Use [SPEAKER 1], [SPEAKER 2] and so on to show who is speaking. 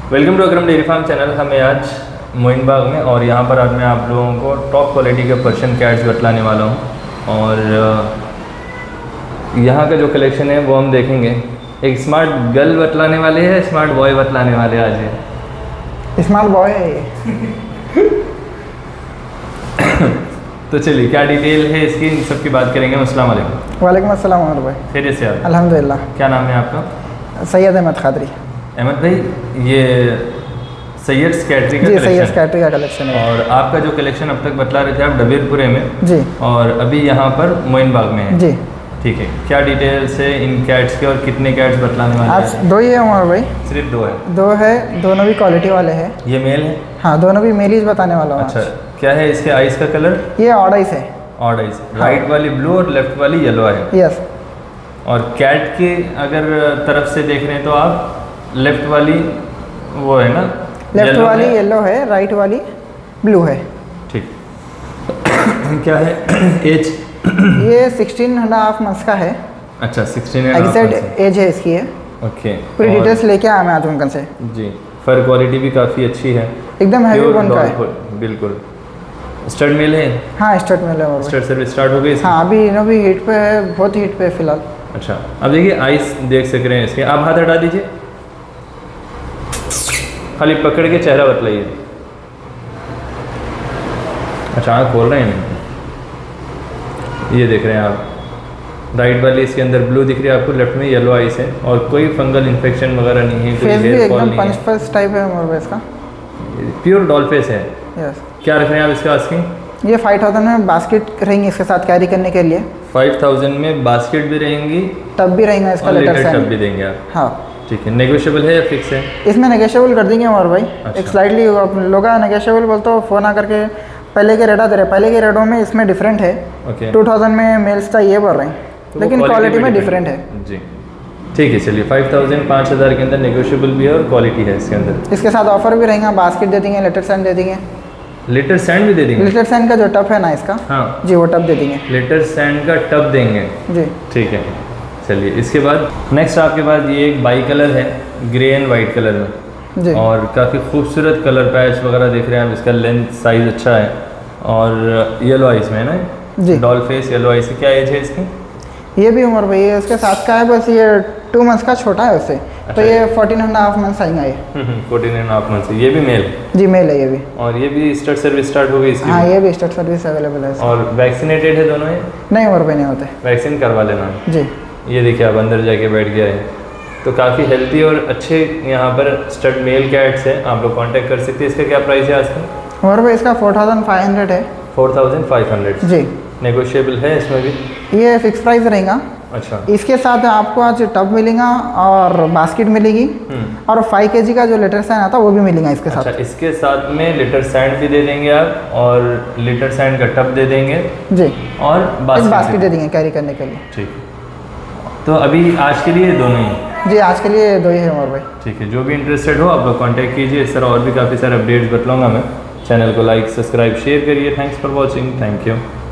[SPEAKER 1] Welcome to Akram dairy farm channel. हमें आज मोइन बाग में और यहाँ पर आज मैं आप लोगों को टॉप क्वालिटी के पर्शियन कैट्स बतलाने वाला हूँ। और यहाँ का जो कलेक्शन है वो हम देखेंगे। एक स्मार्ट गर्ल बतलाने वाले हैं, स्मार्ट बॉय बतलाने वाले आज है।
[SPEAKER 2] स्मार्ट बॉय है ये।
[SPEAKER 1] तो चलिए क्या डिटेल है इसकी, इन सब की बात करेंगे। अस्सलाम वालेकुम।
[SPEAKER 2] वालेकुम अस्सलाम उमर भाई।
[SPEAKER 1] खैरियत से आप?
[SPEAKER 2] अल्हम्दुलिल्लाह।
[SPEAKER 1] क्या नाम है आपका?
[SPEAKER 2] सैयद अहमद खादरी।
[SPEAKER 1] अहमद भाई, ये सैयद कैटरी का
[SPEAKER 2] जी,
[SPEAKER 1] कलेक्शन
[SPEAKER 2] सैयद कैटरी का कलेक्शन है।
[SPEAKER 1] और आपका जो कलेक्शन अब तक बतला रहे थे आप डबीरपुरे में
[SPEAKER 2] जी,
[SPEAKER 1] और अभी यहाँ पर मोइन बाग में है।
[SPEAKER 2] जी
[SPEAKER 1] ठीक है, क्या डिटेल्स है इन कैट्स के और कितने कैट्स बतलाने वाले
[SPEAKER 2] आज
[SPEAKER 1] हैं?
[SPEAKER 2] दो ही है उमर भाई।
[SPEAKER 1] सिर्फ दो है?
[SPEAKER 2] दो है, दोनों भी क्वालिटी वाले हैं।
[SPEAKER 1] ये मेल है?
[SPEAKER 2] हाँ, दोनों भी मेल ही बताने वाला हूँ।
[SPEAKER 1] अच्छा, क्या है इसके आइस का कलर?
[SPEAKER 2] ये ऑड आइस है।
[SPEAKER 1] ऑड आइस, राइट वाली ब्लू और लेफ्ट वाली येलो है।
[SPEAKER 2] यस।
[SPEAKER 1] और कैट के अगर तरफ से देख रहे हैं तो आप लेफ्ट वाली वो है ना,
[SPEAKER 2] लेफ्ट वाली येलो है, राइट वाली ब्लू है।
[SPEAKER 1] ठीक। क्या है एज?
[SPEAKER 2] ये 16.5 मंथ्स का है।
[SPEAKER 1] अच्छा, 16
[SPEAKER 2] एग्जैक्ट एज है इसकी है।
[SPEAKER 1] ओके,
[SPEAKER 2] पूरी डिटेल्स लेके आया मैं आज उनकन से।
[SPEAKER 1] जी। फर क्वालिटी भी काफ़ी अच्छी है,
[SPEAKER 2] एकदम हैवी
[SPEAKER 1] Pure
[SPEAKER 2] बन का है।
[SPEAKER 1] डॉग, बिल्कुल। स्टड मेल है?
[SPEAKER 2] हाँ, स्टार्ट में ले।
[SPEAKER 1] स्टड सर्विस स्टार्ट हो गई?
[SPEAKER 2] हाँ, अभी इन्हों भी हीट पे है, बहुत हीट पे है फिलहाल।
[SPEAKER 1] अच्छा, अब देखिए आइस देख सक रहे हैं इसके। आप हाथ हटा दीजिए, खाली पकड़ के चेहरा बतलाइए। अच्छा, आँख खोल रहे हैं, ये देख रहे हैं आप। राइट वाली इसके अंदर ब्लू दिख रही है आपको, लेफ्ट में येलो आइस है और कोई फंगल इन्फेक्शन वगैरह नहीं है।
[SPEAKER 2] फेस भी एकदम पंच फेस टाइप है मोर इसका।
[SPEAKER 1] प्योर डॉल फेस है।
[SPEAKER 2] यस।
[SPEAKER 1] क्या रख रहे हैं आप इसका आस्किंग?
[SPEAKER 2] ये 5000 में बास्केट रहेंगी इसके साथ कैरी करने के लिए।
[SPEAKER 1] 5000 में बास्केट भी रहेंगी,
[SPEAKER 2] टब भी रहेंगा इसका,
[SPEAKER 1] और
[SPEAKER 2] लेटर
[SPEAKER 1] लेटर
[SPEAKER 2] सैंड
[SPEAKER 1] टब भी देंगे आप?
[SPEAKER 2] हाँ,
[SPEAKER 1] ठीक है। नेगोशिएबल है या फिक्स है?
[SPEAKER 2] इसमें नेगोशिएबल कर देंगे और भाई।
[SPEAKER 1] अच्छा।
[SPEAKER 2] एक स्लाइडली लोग नेगोशिएबल बोलते हो, फ़ोन आकर के पहले के रेटा दे रहे। पहले के रेटों में इसमें डिफरेंट है।
[SPEAKER 1] ओके।
[SPEAKER 2] 2000 में मेल्स का ये बोल रहे हैं,
[SPEAKER 1] तो
[SPEAKER 2] लेकिन क्वालिटी में डिफरेंट है।
[SPEAKER 1] जी, ठीक है। चलिए, 5000 5000 के अंदर नेगोशिएबल भी है और क्वालिटी है इसके अंदर।
[SPEAKER 2] इसके साथ ऑफर भी रहेगा, बास्केट दे देंगे, लेटर सैंड दे देंगे।
[SPEAKER 1] लेटर सैंड भी दे देंगे?
[SPEAKER 2] लेटर सैंड का जो टब है ना इसका,
[SPEAKER 1] हाँ
[SPEAKER 2] जी, वो टब दे देंगे।
[SPEAKER 1] लेटर सैंड का टब देंगे?
[SPEAKER 2] जी,
[SPEAKER 1] ठीक है। चलिए, इसके बाद नेक्स्ट आपके पास ये एक बाई कलर है, ग्रे एंड वाइट कलर में।
[SPEAKER 2] जी।
[SPEAKER 1] और काफ़ी खूबसूरत कलर पैच वगैरह देख रहे हैं आप। इसका लेंथ साइज़ अच्छा है और येलो आइस में है ना?
[SPEAKER 2] जी।
[SPEAKER 1] Doll face yellow eyes. क्या एज है इसकी?
[SPEAKER 2] ये भी उम्र भाई है उसके साथ का है, बस ये 2 मंथ्स का छोटा है उससे। तो ये 14.5 मंथ्स आएंगे ये।
[SPEAKER 1] 14.5 मंथ से। ये भी मेल?
[SPEAKER 2] जी, मेल है ये भी।
[SPEAKER 1] और ये भी स्टार्ट सर्विस स्टार्ट हो गई इसकी?
[SPEAKER 2] हाँ, ये भी स्टार्ट सर्विस अवेलेबल है।
[SPEAKER 1] और वैक्सीनेटेड है दोनों? ये
[SPEAKER 2] नहीं उम्र पे नहीं होते।
[SPEAKER 1] वैक्सीन करवा लेना।
[SPEAKER 2] जी।
[SPEAKER 1] ये देखिए आप, अंदर जाके बैठ गया है। तो काफ़ी हेल्थी और अच्छे यहाँ पर स्टड मेल कैट्स हैं, आप लोग कांटेक्ट कर सकते हैं। इसका क्या प्राइस है आज का?
[SPEAKER 2] उम्र पे इसका 4500 है।
[SPEAKER 1] 4500?
[SPEAKER 2] जी।
[SPEAKER 1] नेगोशिएबल है इसमें भी?
[SPEAKER 2] ये फिक्स प्राइस रहेगा।
[SPEAKER 1] अच्छा।
[SPEAKER 2] इसके साथ आपको आज टब मिलेगा और बास्केट मिलेगी और 5 kg का जो लेटर सैंड आता है वो भी मिलेगा इसके साथ।
[SPEAKER 1] अच्छा, इसके साथ में लेटर सैंड भी दे देंगे आप और लेटर सैंड का टब दे देंगे
[SPEAKER 2] जी,
[SPEAKER 1] और
[SPEAKER 2] बास्केट दे देंगे कैरी करने के लिए।
[SPEAKER 1] ठीक है। तो अभी आज के लिए दोनों ही?
[SPEAKER 2] जी, आज के लिए दो ही है उमर भाई।
[SPEAKER 1] ठीक है, जो भी इंटरेस्टेड हो आप लोग कांटेक्ट कीजिए। इस तरह और भी काफ़ी सारे अपडेट्स बतलाऊंगा मैं। चैनल को लाइक, सब्सक्राइब, शेयर करिए। Thanks for watching. Thank you.